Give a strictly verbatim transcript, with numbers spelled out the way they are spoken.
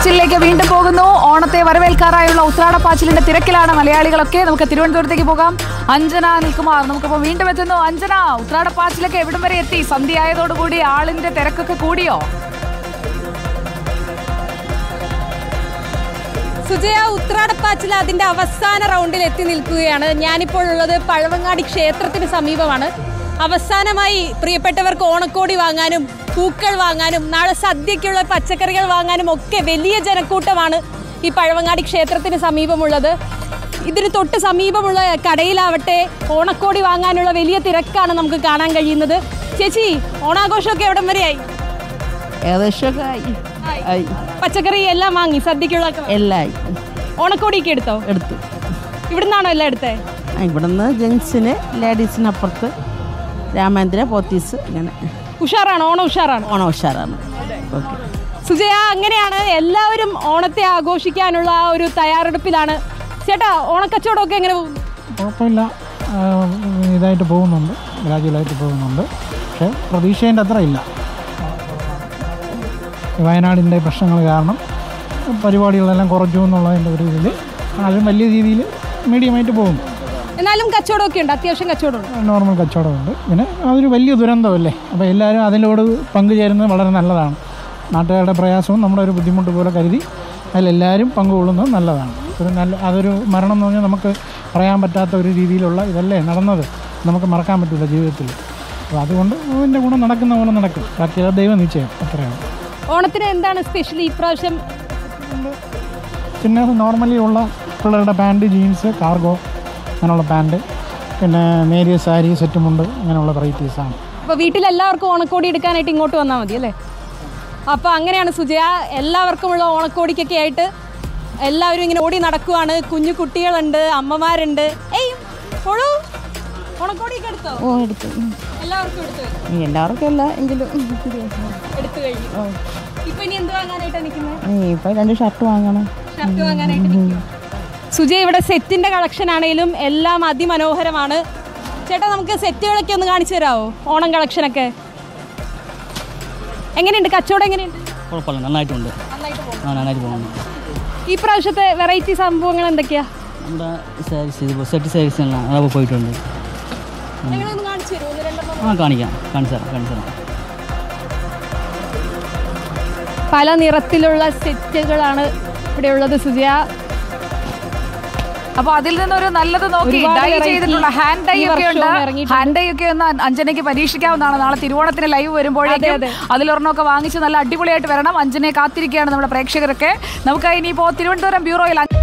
ഉത്രാടപ്പാച്ചിലേക്ക് വീണ്ടും പോകുന്നു. ഓണത്തെ വരവേൽക്കാറായുള്ള ഉത്രാടപ്പാച്ചിലിന്റെ തിരക്കിലാണ് മലയാളികളൊക്കെ. നമുക്ക് തിരുവനന്തപുരത്തേക്ക് പോകാം. അഞ്ജന അനിൽകുമാർ നമുക്കിപ്പോൾ വീണ്ടും എത്തുന്നു. അഞ്ജന, ഉത്രാടപ്പാച്ചിലൊക്കെ എവിടം വരെ എത്തി? സന്ധ്യ ആയതോടുകൂടി ആളിന്റെ തിരക്കൊക്കെ കൂടിയോ? സുജയ, ഉത്രാടപ്പാച്ചിൽ അതിന്റെ അവസാന റൗണ്ടിൽ എത്തി നിൽക്കുകയാണ്. ഞാനിപ്പോൾ ഉള്ളത് പഴവങ്ങാടി ക്ഷേത്രത്തിന് സമീപമാണ്. അവസാനമായി പ്രിയപ്പെട്ടവർക്ക് ഓണക്കോടി വാങ്ങാനും പൂക്കൾ വാങ്ങാനും നാളെ സദ്യക്കുള്ള പച്ചക്കറികൾ വാങ്ങാനും ഒക്കെ വലിയ ജനക്കൂട്ടമാണ് ഈ പഴവങ്ങാടി ക്ഷേത്രത്തിന് സമീപമുള്ളത്. ഇതിന് തൊട്ട് സമീപമുള്ള കടയിലാവട്ടെ ഓണക്കോടി വാങ്ങാനുള്ള വലിയ തിരക്കാണ് നമുക്ക് കാണാൻ കഴിയുന്നത്. ചേച്ചി, ഓണാഘോഷമൊക്കെ എവിടം വരെയായി? ഏകദേശമൊക്കെ ആയി. പച്ചക്കറി എല്ലാം വാങ്ങി, സദ്യക്കുള്ള എല്ലാം ഓണക്കോടിയൊക്കെ എടുത്തോ? എടുത്തു. ഇവിടുന്നാണോ എല്ലാം എടുത്തേ? ഇവിടുന്ന് ജെൻസിന്, ലേഡീസിനപ്പുറത്ത് രാമേന്ദ്ര, പോത്തീസ്, ഇങ്ങനെ. ഉഷാറാണ്, ഓണം ഉഷാറാണ്. ഓണം ഉഷാറാണ്. ഓക്കെ സുജയ, അങ്ങനെയാണ് എല്ലാവരും ഓണത്തെ ആഘോഷിക്കാനുള്ള ആ ഒരു തയ്യാറെടുപ്പിലാണ്. ചേട്ടാ, ഓണക്കച്ചവടമൊക്കെ എങ്ങനെ പോകുന്നു? കുഴപ്പമില്ല, ഇതായിട്ട് പോകുന്നുണ്ട്, ഗ്രാജുവലായിട്ട് പോകുന്നുണ്ട്. പക്ഷേ പ്രതീക്ഷേൻ്റെ അത്ര ഇല്ല. വയനാടിൻ്റെ പ്രശ്നങ്ങൾ കാരണം പരിപാടികളെല്ലാം കുറച്ചു എന്നുള്ളതിൻ്റെ ഒരു ഇതിൽ അതും വലിയ രീതിയിൽ മീഡിയമായിട്ട് പോകുന്നു. എന്നാലും കച്ചവടമൊക്കെ ഉണ്ട്, അത്യാവശ്യം കച്ചവടമുണ്ട്, നോർമൽ കച്ചവടമുണ്ട്. പിന്നെ അതൊരു വലിയ ദുരന്തമല്ലേ, അപ്പോൾ എല്ലാവരും അതിലോട് പങ്കുചേരുന്നത് വളരെ നല്ലതാണ്. നാട്ടുകാരുടെ പ്രയാസവും നമ്മുടെ ഒരു ബുദ്ധിമുട്ട് പോലെ കരുതി അതിലെല്ലാവരും പങ്കുകൊള്ളുന്നത് നല്ലതാണ്. ഒരു നല്ല അതൊരു മരണം എന്ന് പറഞ്ഞാൽ നമുക്ക് പറയാൻ പറ്റാത്ത ഒരു രീതിയിലുള്ള ഇതല്ലേ നടന്നത്, നമുക്ക് മറക്കാൻ പറ്റില്ല ജീവിതത്തിൽ. അപ്പോൾ അതുകൊണ്ട് അതിൻ്റെ കൂടെ നടക്കുന്ന പോലെ നടക്കും, ബാക്കി ദൈവ നിശ്ചയം, അത്രയാണ്. ഓണത്തിന് എന്താണ് സ്പെഷ്യൽ ഈ പ്രാവശ്യം? പിന്നെ നോർമലി ഉള്ള പിള്ളേരുടെ പാൻറ്റ്, ജീൻസ്, കാർഗോ അങ്ങനെയുള്ള പാൻറ്റ്, പിന്നെ നേരിയ സാരി, സെറ്റുമുണ്ട്, അങ്ങനെയുള്ള വെറൈറ്റീസാണ്. അപ്പോൾ വീട്ടിലെല്ലാവർക്കും ഓണക്കോടി എടുക്കാനായിട്ട് ഇങ്ങോട്ട് വന്നാൽ മതി അല്ലേ? അപ്പോൾ അങ്ങനെയാണ് സുജയ, എല്ലാവർക്കുമുള്ള ഓണക്കോടിക്കൊക്കെ ആയിട്ട് എല്ലാവരും ഇങ്ങനെ ഓടി നടക്കുവാണ്. കുഞ്ഞു കുട്ടികളുണ്ട്, അമ്മമാരുണ്ട്. ഏയ് ഓളൂ, ഓണക്കോടിയൊക്കെ എടുത്തോ? ഓ എടുത്തു. എല്ലാവർക്കും എടുത്തു? എല്ലാവർക്കും അല്ല എങ്കിലും എടുത്തു കഴിഞ്ഞു. ഇപ്പൊ ഇനി എന്ത് വാങ്ങാനായിട്ടാണ് നിൽക്കുന്നത്? ഇപ്പം രണ്ട് ഷർട്ട് വാങ്ങണം. ഷർട്ട് വാങ്ങാനായിട്ട് നിൽക്കും. സുജയ്, ഇവിടെ സെറ്റിന്റെ കളക്ഷൻ ആണെങ്കിലും എല്ലാം അതിമനോഹരമാണ്. ചേട്ടാ, നമുക്ക് സെറ്റുകളൊക്കെ ഒന്ന് കാണിച്ചു തരാമോ? ഓണം കളക്ഷനൊക്കെ എങ്ങനെയുണ്ട്? കച്ചവടം എങ്ങനെയുണ്ട്? കുഴപ്പമില്ല, നന്നായിട്ടുണ്ട്. ആ നന്നായിട്ട് പോകുന്നു. ഈ പ്രാവശ്യത്തെ വെറൈറ്റി സംഭവങ്ങൾ എന്തൊക്കെയാ? നമ്മുടെ സാരീസ്, സെറ്റ് സാരീസ് എല്ലാം അതൊക്കെ പോയിട്ടുണ്ട്. ആ കാണിക്കാം, കാണിച്ചു തരാം കാണിച്ചു തരാം പല നിറത്തിലുള്ള സെറ്റുകളാണ് ഇവിടെ ഉള്ളത് സുജയ. അപ്പൊ അതിൽ നിന്നൊരു നല്ലത് നോക്കി ഡൈ ചെയ്തിട്ടുള്ള ഹാൻഡ് ഡൈ ഒക്കെ ഉണ്ട്. ഹാൻഡ് ഡൈ ഒക്കെ ഒന്ന് അഞ്ജനയ്ക്ക് പരീക്ഷിക്കാവുന്നതാണ്. നാളെ തിരുവോണത്തിന് ലൈവ് വരുമ്പോഴേക്കും അതിലൊരെണ്ണമൊക്കെ വാങ്ങിച്ച് നല്ല അടിപൊളിയായിട്ട് വരണം. അഞ്ജനയെ കാത്തിരിക്കുകയാണ് നമ്മുടെ പ്രേക്ഷകരൊക്കെ. നമുക്ക് ഇനിയിപ്പോ തിരുവനന്തപുരം ബ്യൂറോയിൽ